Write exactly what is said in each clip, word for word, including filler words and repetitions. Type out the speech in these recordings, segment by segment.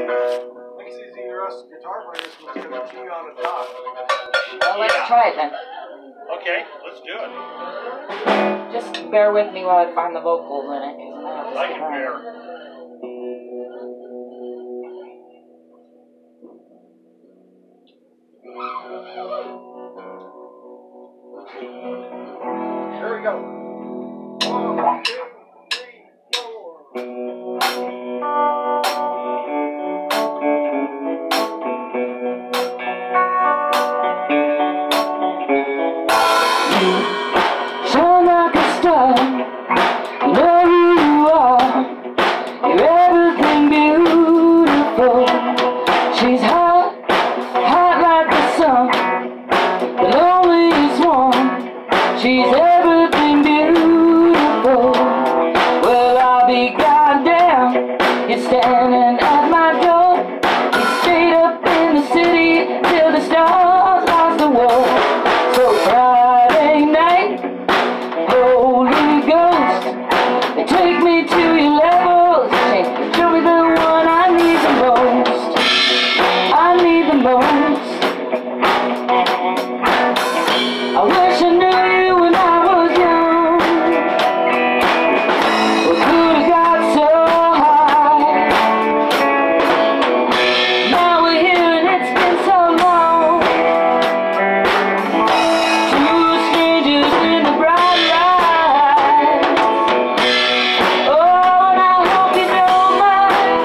Makes it easier for us guitar players to get a G on the top. Well, let's Yeah. try it then. Okay, let's do it. Just bear with me while I find the vocals in it. 'Cause I have to I can skip bear. on. Here we go. One, two, three, four. Shine like a star, you know who you are. You're everything beautiful. She's hot, hot like the sun, the loneliest one. She's everything beautiful. Well, I'll be goddamn, you're standing at my door. You stayed up in the city till the stars lost the war. So Friday night, Holy Ghost, they take me to your levels. Show me the one I need the most. I need the most. I wish I knew you when I was young. We could have got so high. Now we're here and it's been so long. Two strangers in the bright light. Oh, and I hope you don't mind.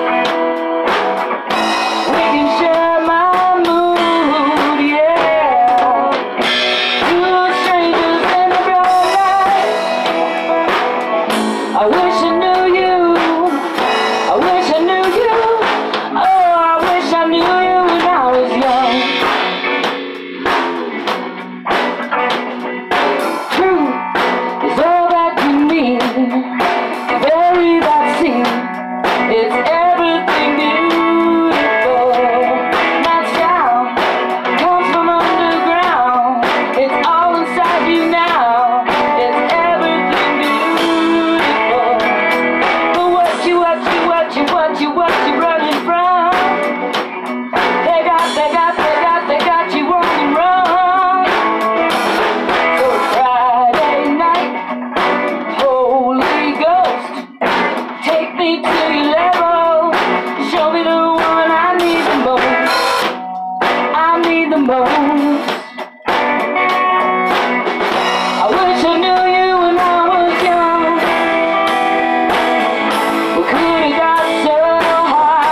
We can share my mood, yeah. Two strangers in the bright light. I wish I knew you. I wish I knew you. Oh, I wish I knew you when I was young. Truth is all that you need. Bury that seed. It's everything beautiful. That sound comes from underground. It's all inside you now. It's everything beautiful. But what you, what you, what you, what you, what you running from? They got, they got, they got, they got you on the run. So Friday night, Holy Ghost, take me to your level. Show me the one I need the most. I need the most. I wish I knew you when I was young. We could have got so high.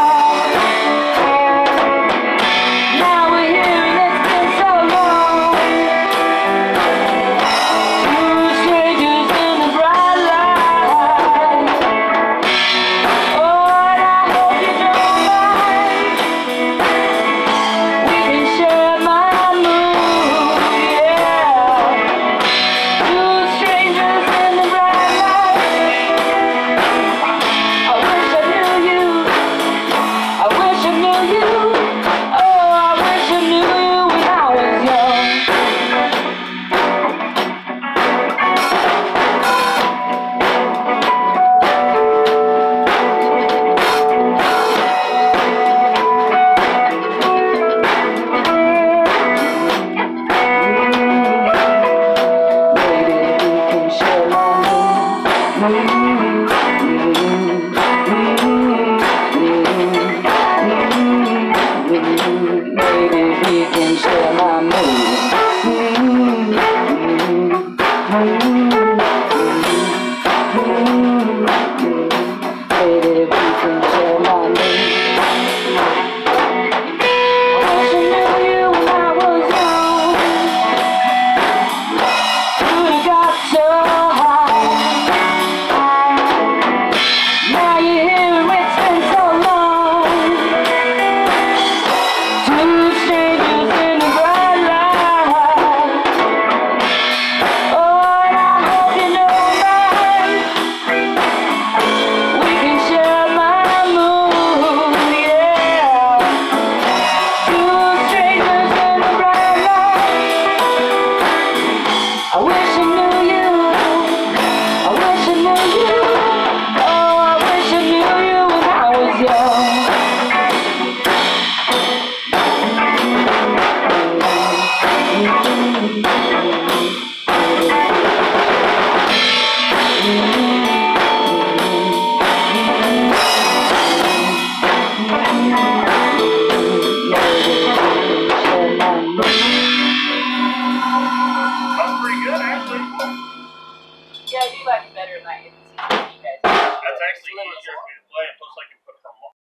I do like